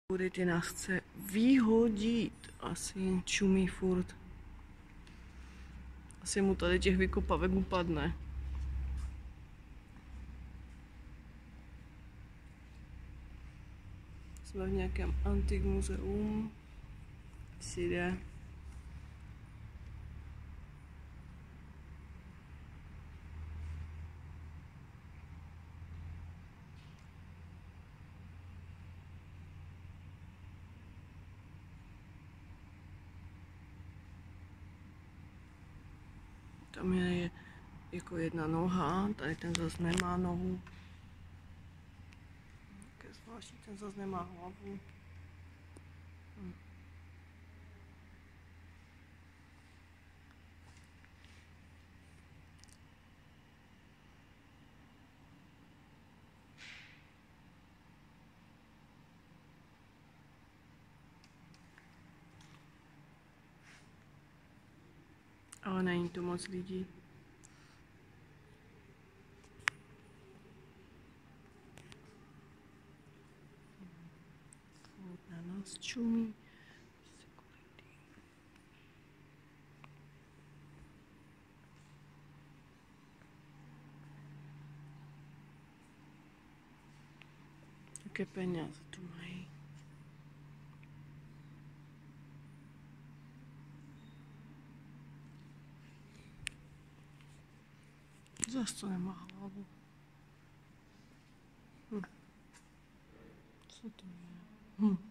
Ty nás chce vyhodit. Asi čumí furt. Asi mu tady těch vykopavek upadne. Jsme v nějakém antik muzeum. Si jde. Tam je jako jedna noha, tady ten zase nemá nohu. Také zvláštní, ten zase nemá hlavu. Ale není to moc lidí. Furt na nás čumí. Jaké peníze tu mají. Zase to nemá hlavu. Co to je?